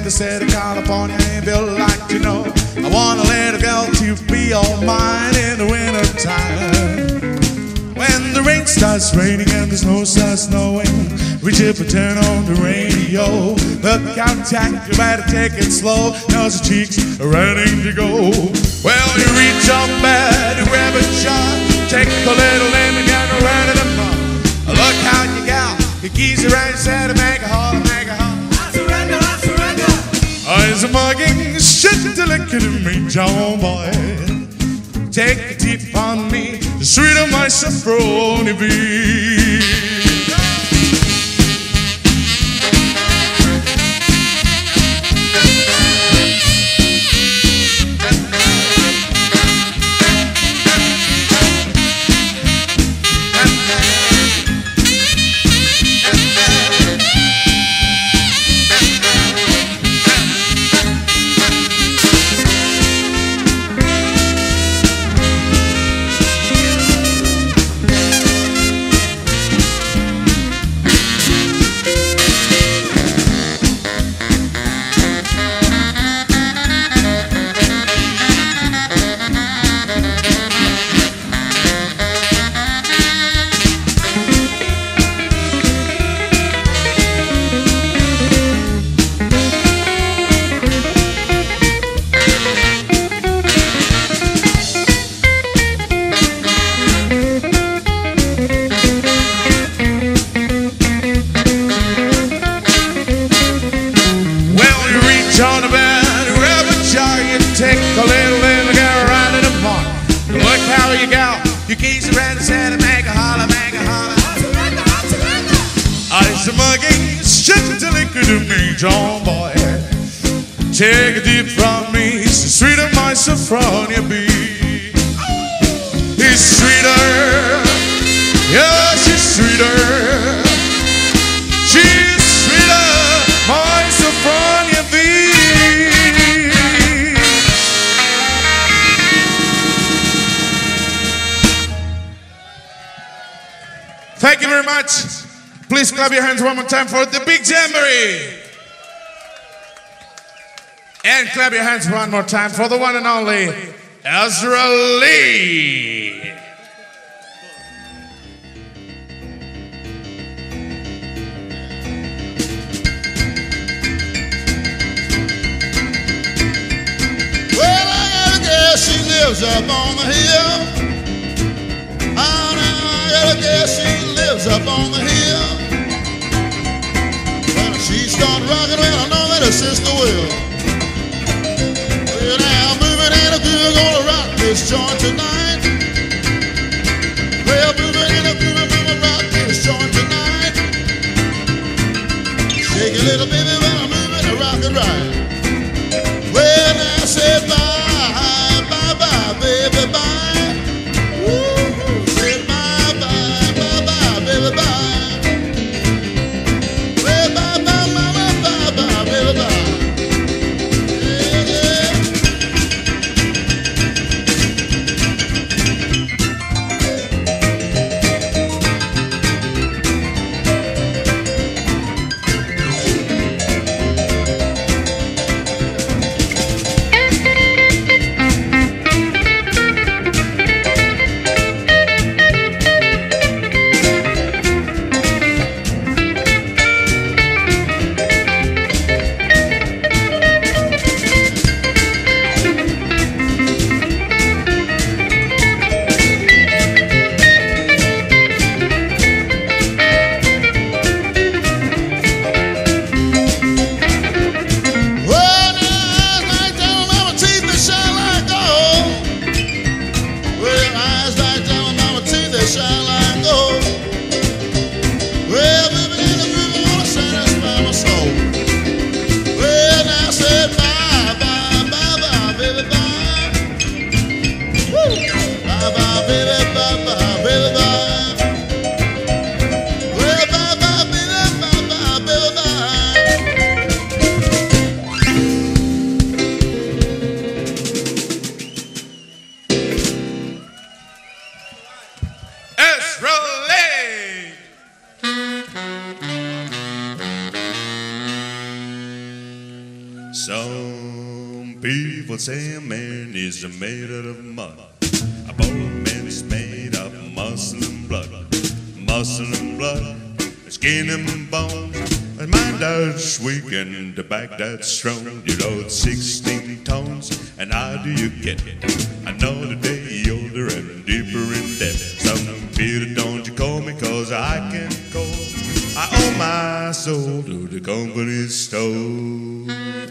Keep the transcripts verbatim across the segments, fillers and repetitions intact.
the state of California ain't built like you know. I want a little girl to be all mine in the winter time. When the rain starts raining and the snow starts snowing, reach up and turn on the radio. Look out, Jack, you better take it slow, cause the cheeks are ready to go. Well, you reach up bed and grab a shot, take a little lemon and run it up. Look out, you gal, your keys are right, said to make a holler, make a holler. I surrender, I surrender. Eyes are mugging, shit to look at me, John boy. Take a tip on me, the sweet of my saffroni bee. John boy, take a deep from me, it's the sweet of my saffronia bee. He's sweeter, yeah, she's sweeter. She's sweeter, my saffronia bee. Thank you very much. Please clap your hands one more time for the big jamboree. And clap your hands one more time for the one and only Ezra Lee. Well, I got a girl, she lives up on the hill. Oh, now I got a girl, she lives up on the hill. When she starts rocking, well, I know that her sister will. We're gonna rock this joint tonight. Well, moving in a groove, we're gonna rock this joint tonight. Shake a little baby when I'm moving and rock it right. Well, I said bye, bye, bye, baby, bye. Woo, said bye, bye, bye, bye, baby, bye. Well, bye, bye, mama, bye, bye, baby, bye. Some people say a man is made out of mud. A poor man is made of muscle and blood. Muscle and blood, skin and bones. A mind that's weak and the back that's strong. You load sixteen tons, and how do you get it? Another day older and deeper in debt. Some Peter, don't you call me, cause I can go. I owe my soul to the company store.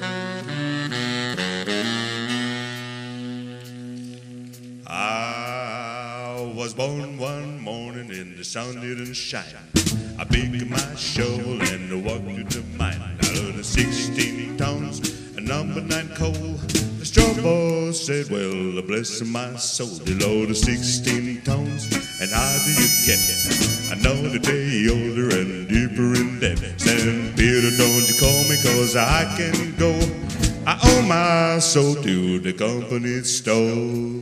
I was born one morning and the sun didn't shine. I picked my shovel and walked to the mine. I loaded sixteen tons and number nine coal. The straw boss said, well, bless my soul. You loaded sixteen tons, and how do you get it? Another day older and deeper in debt. Said, Peter, don't you call me, cause I can go. I owe my soul to the company store.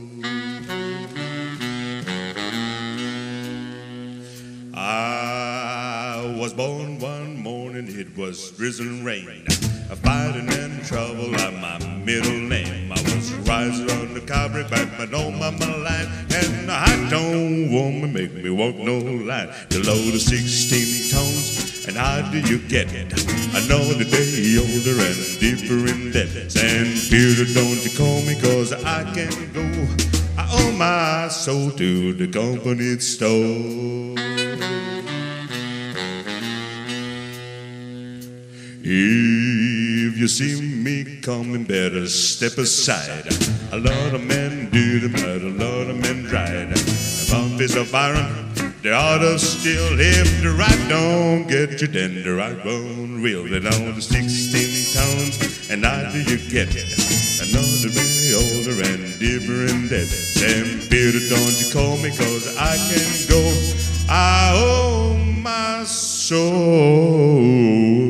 I was born one morning, it was drizzling rain. Fighting and trouble are my middle name. I was a riser on the cavalry, but on my line. And I don't want to make me walk no line. The load of sixteen tons, and how do you get it? I know the day older and deeper in debt. And Peter, don't you call me, cause I can go. I owe my soul to the company store. If you see me coming, better step aside. A lot of men do the but a lot of men tried. One piece of iron, they ought to steal. If the right don't get you, then the right won't reel. They down to sixteen tons, and how do you get it? Another day older and deeper in debt. Sam Peter, don't you call me, cause I can go. I owe my soul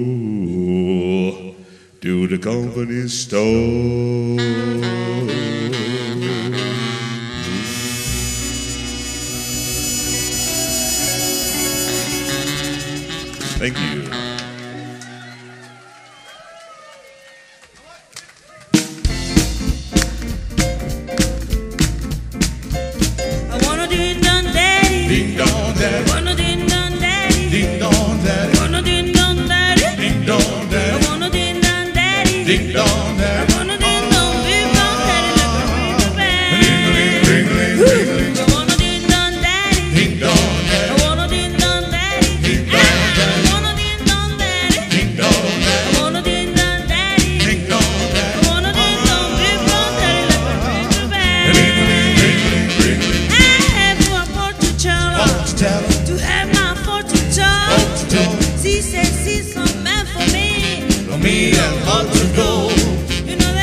to the company store. Thank you. I wanna ding dong daddy, Ding dong daddy, wanna ding dong daddy, ding dong daddy, wanna ding dong daddy, ding dong daddy, I wanna ding dong daddy, ding dong daddy. I wanna ding dong big dong daddy like a river band. Ring, ring, ring, ring, I wanna ding dong daddy, ding dong daddy, I wanna ding dong daddy, ding dong I daddy, wanna ding dong daddy, ding dong daddy, I wanna ding dong daddy, ding dong I daddy. wanna ding dong big dong daddy like a river band. Ring, ring, ring, ring, ring, ring. I have a fortune teller Fortune teller, to have my fortune told. fortune teller, She says she's some man for me. for me and heart to go. You know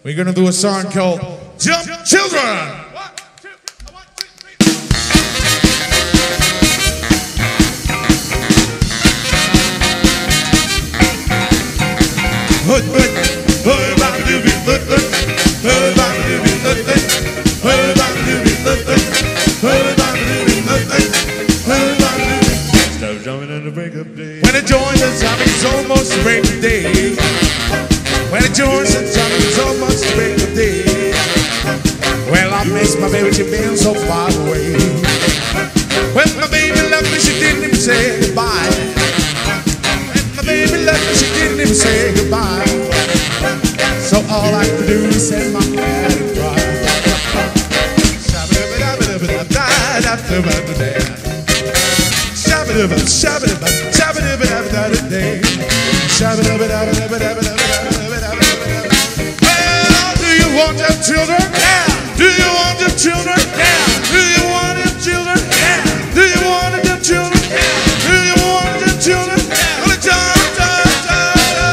We're gonna do a song called Jump Children. Start jumping in the break of day. When it joins the time, it's almost break of day. When it joins the time, it's almost break of day. Well, I miss my baby, she been so far away. When my baby left me, she didn't even say goodbye. When my baby left me, she didn't even say goodbye. So all I could do is set my head and cry. Shabba-dabba, shabba-dabba, shabba-dabba-dabba-dabba-dabba. Well, do you want your children? Yeah. Do you want your children? Yeah. Do you want your children? Yeah. Do you want your children? Yeah. Do you want your children? Yeah. Well, it's time, time, time.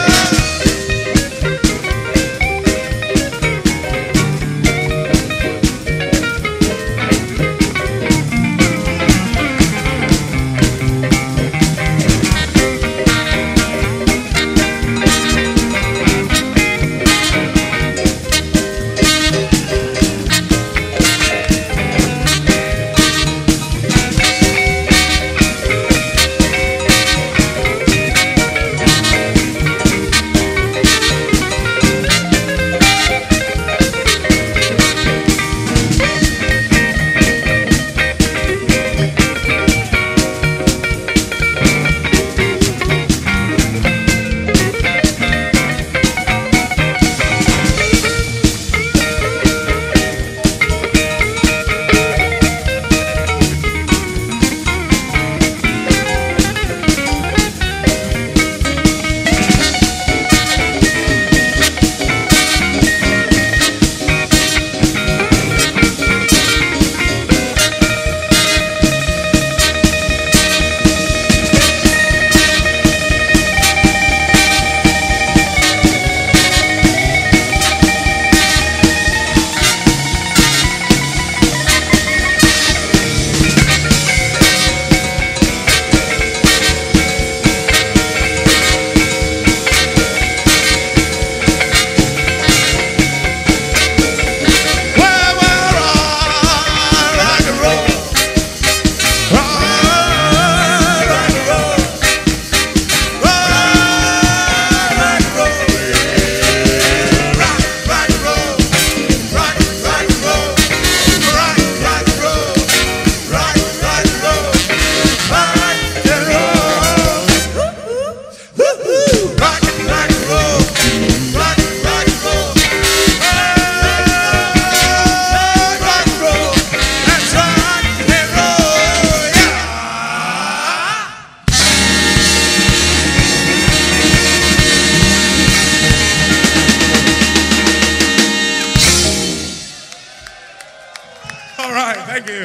All right, thank you.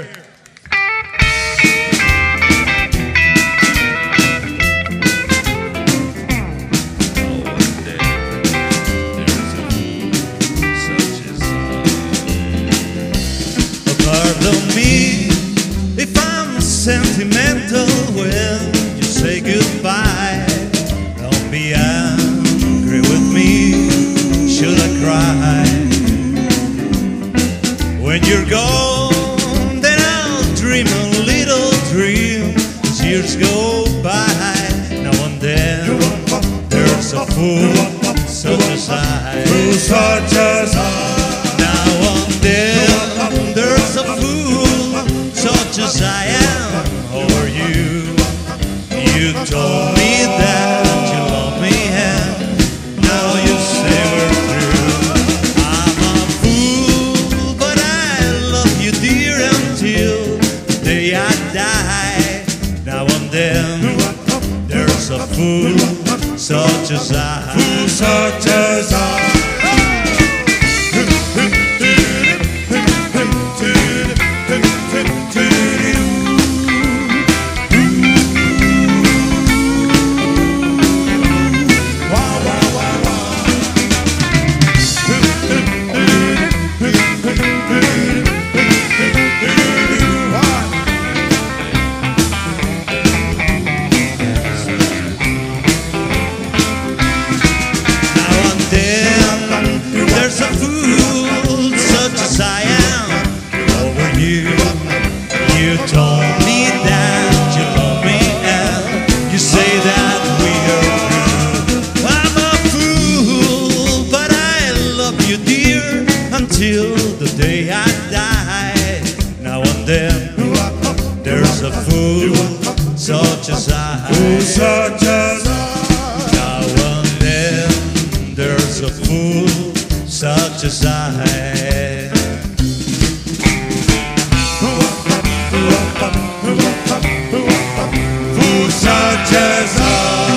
Pardon me if I'm sentimental when you say goodbye. Don't be angry with me, should I cry? When you're gone, then I'll dream a little dream as years go by. Now and then there's a fool such as I. Fool such as I. Now and then there's a fool such as I am over you. You told me that you love me and now you say we're through. I'm a fool, but I love you dear until the day I die. Now and then there's a fool such as I. Fool such as I. Wow, wow, wow, wow. You told me that you love me and you say that we are through. I'm a fool, but I love you, dear, until the day I die. Now and then there's a fool such as I. Such as I. Now and then there's a fool such as I. Fool such as I.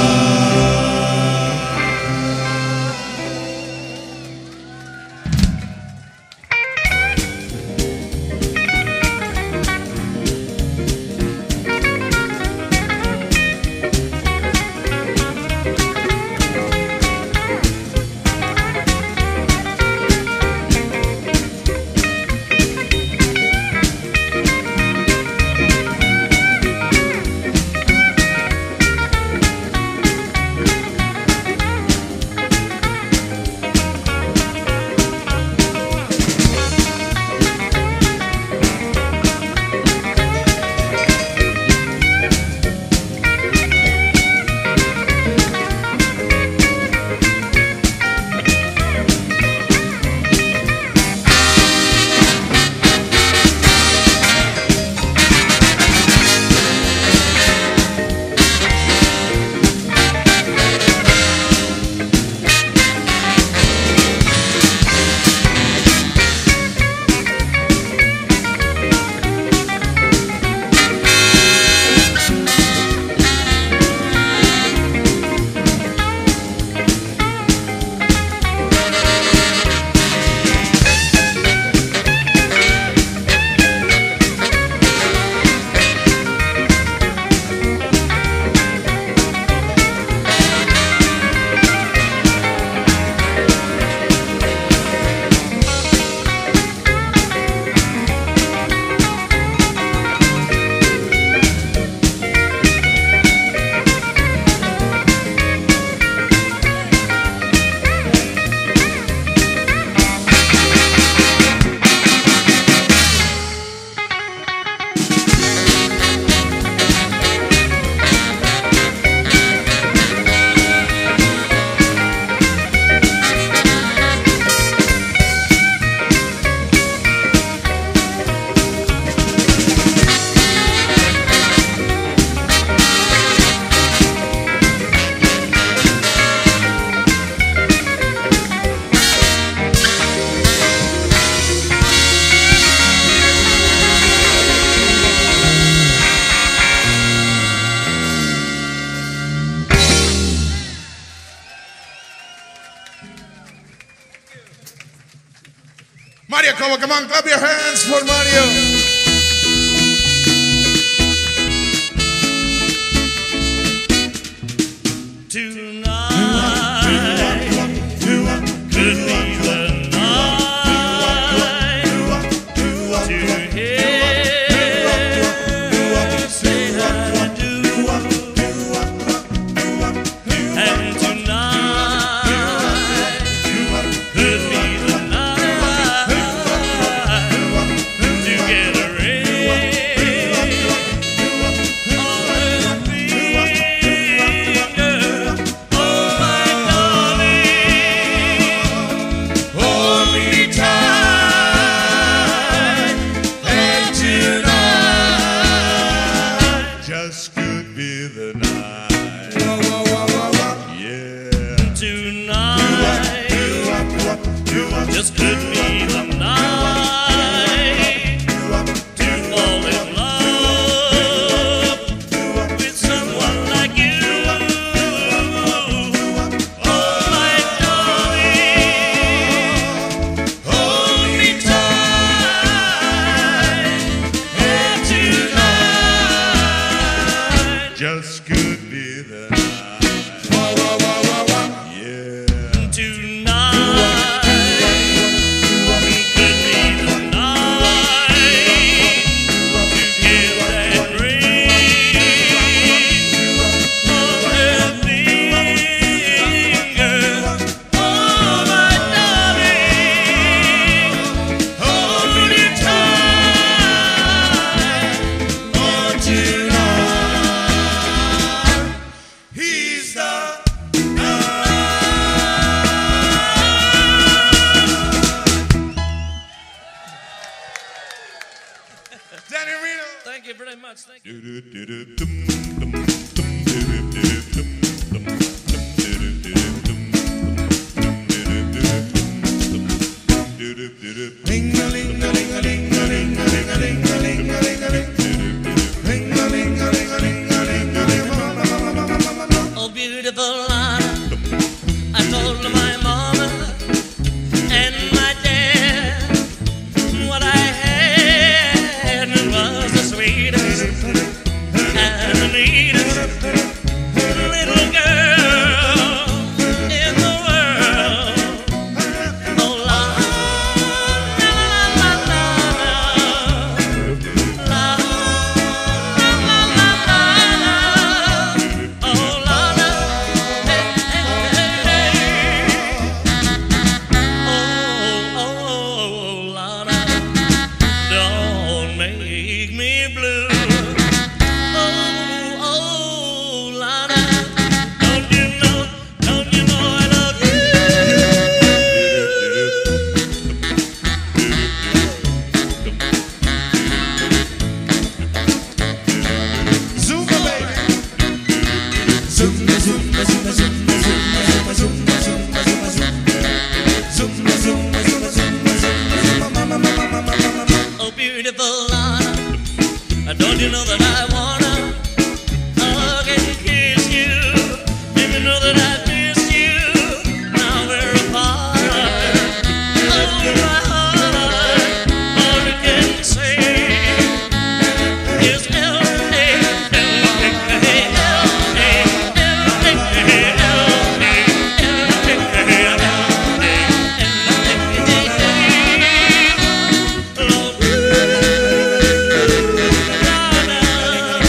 Mario, come on, come on, clap your hands for Mario. Just could be the night to fall in love with someone like you. Oh, my darling, hold me tight, and tonight Just could be the night. Yeah. Tonight could be the night to get that ring on her finger. Oh, my darling, hold me tight, Danny Reno. Thank you very much. Thank you. Oh, beautiful Lana, I told my mama and my dad what I had was the sweetest and the neatest little girl in the world. Oh, Lana, la, la, la, la, la, la, la, la, oh, Lana, hey, hey, hey, oh, oh, Lana, don't make me blue. Oh, oh, Lana, don't you know, don't you know I love you? Zumba, baby. Zumba, zumba, zumba, zumba, zumba, zumba, zumba, zumba, zumba, zumba. Zumba, zumba, zumba, zumba, zumba, zumba, ma, ma, ma, ma, ma, ma, ma, ma. Oh, beautiful Lana, don't you know that I wanna hug and kiss you? Don't you know that I miss you? Now we're apart. Oh, my heart, all you can say is L A, L A, L A, Love you, Lana.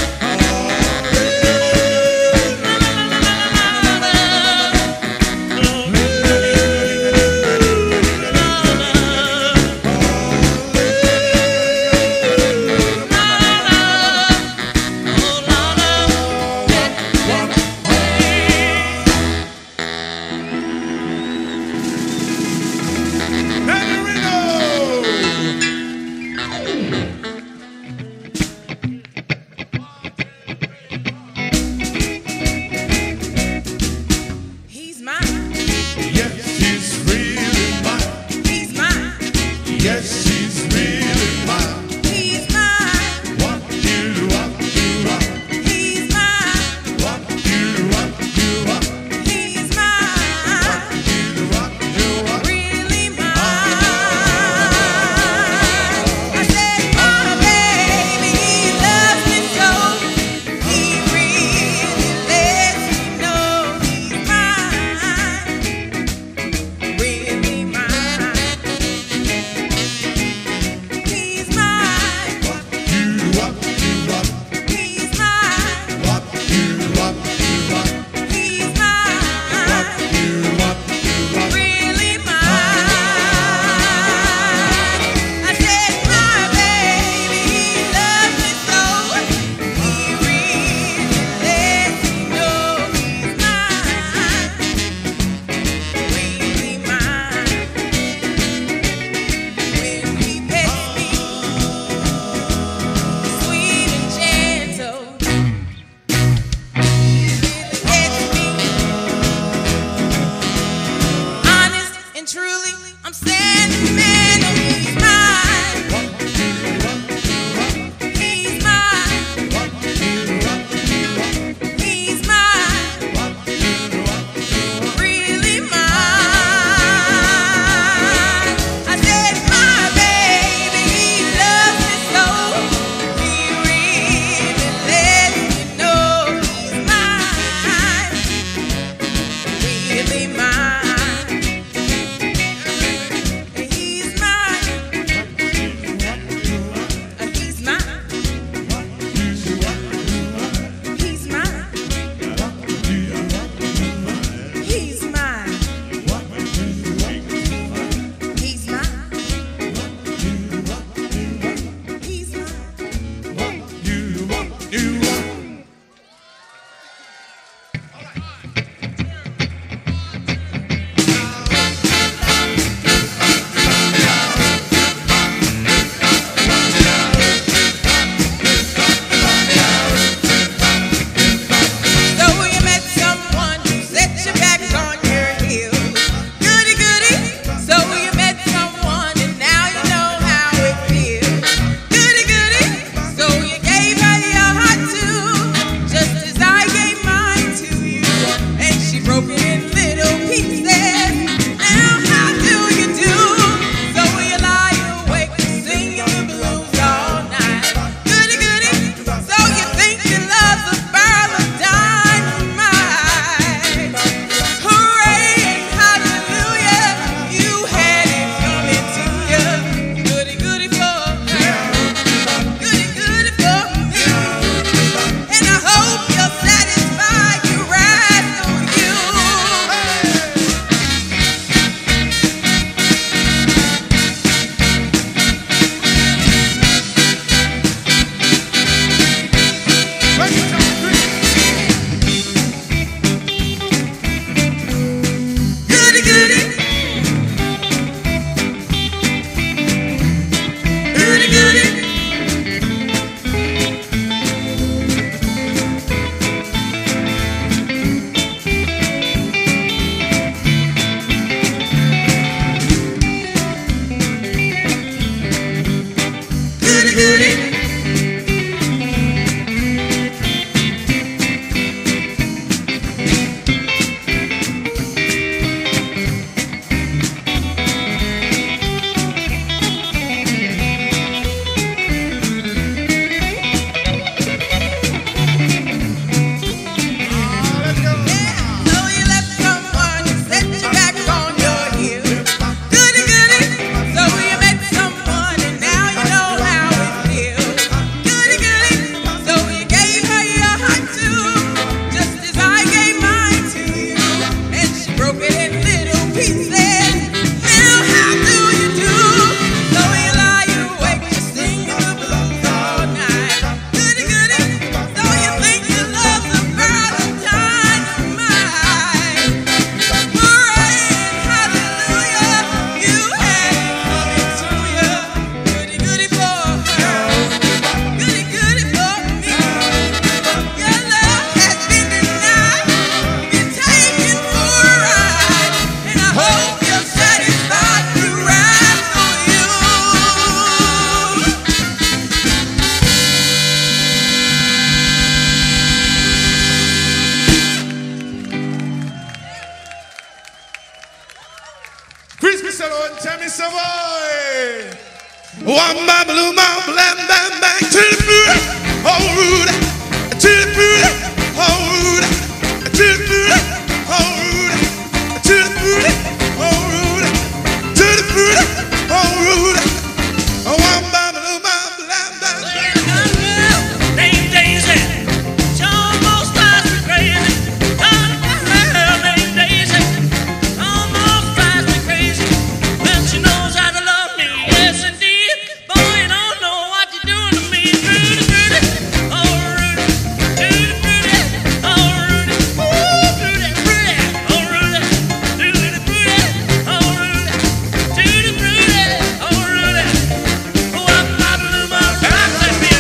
One babaloo, bam, bam, bam, bang. To the booty, oh Rudy. To the booty, oh Rudy. To the booty, oh Rudy. To the booty, oh Rudy. To the booty, oh Rudy. One babaloo, bam, bam, bam. Named Daisy, she almost drives me crazy. Got a girl named Daisy, almost drives me crazy. When she knows how to love me, yes indeed. Boy, you don't know what you're doing to me. Rudy, Rudy, oh Rudy, Rudy, Rudy, oh Rudy, ooh, Rudy, Rudy, oh Rudy, Rudy, Rudy, oh Rudy, Rudy, Rudy, oh Rudy. Oh, I'm not a little more time than me.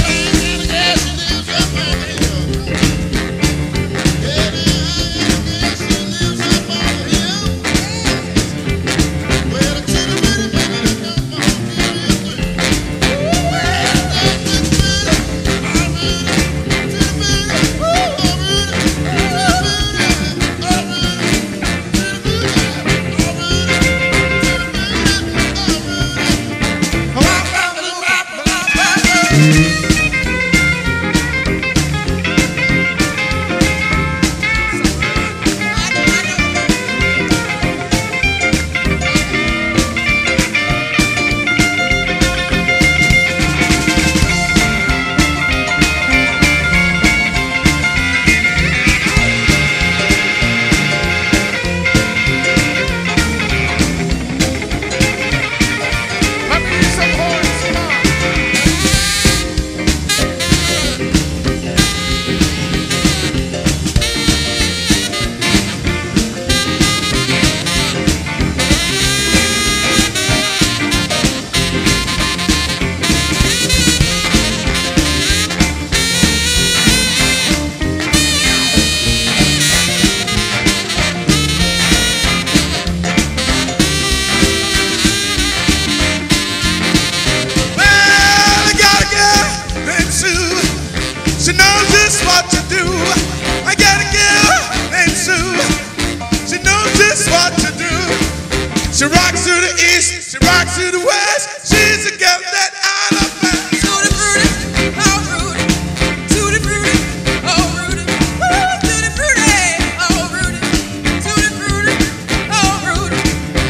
She knows just what to do. I got a girl named Sue. She knows just what to do. She rocks to the east, she rocks to the west. She's a girl that I love best. Tutti frutti, oh Rudy. Tutti frutti, oh Rudy. Woo, tutti frutti, oh Rudy. Tutti frutti, oh Rudy.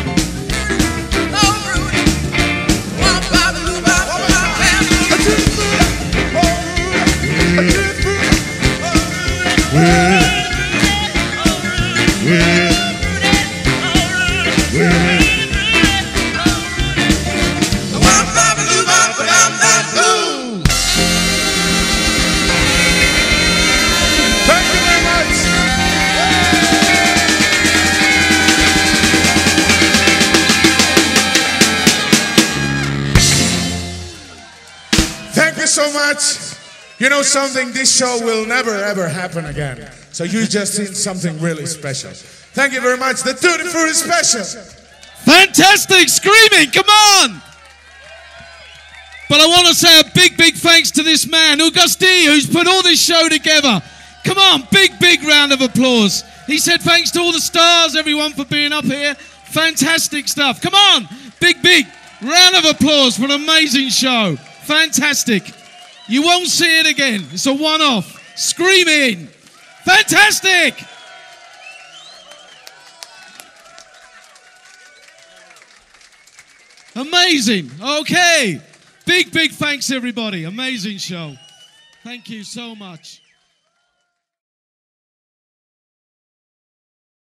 Oh Rudy. Wop, bop, loo, bop, bop, bam. Thank you very much. Thank you so much. You know something, this show will never ever happen again. So you just seen something really special. Thank you very much. The Tutti Frutti Special. Fantastic screaming, come on! But I want to say a big, big thanks to this man, Augusti, who's put all this show together. Come on, big, big round of applause. He said thanks to all the stars, everyone, for being up here. Fantastic stuff. Come on, big, big round of applause for an amazing show. Fantastic. You won't see it again. It's a one-off. Screaming. Fantastic. Amazing. Okay. Big, big thanks, everybody. Amazing show. Thank you so much.